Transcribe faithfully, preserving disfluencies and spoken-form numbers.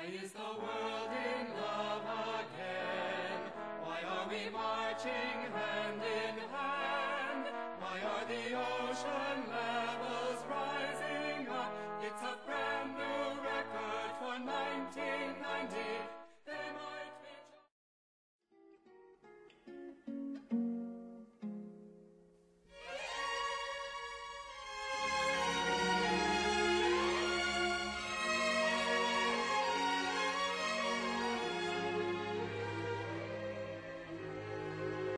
Why is the world in love again? Why are we marching hand in hand? Why are the ocean land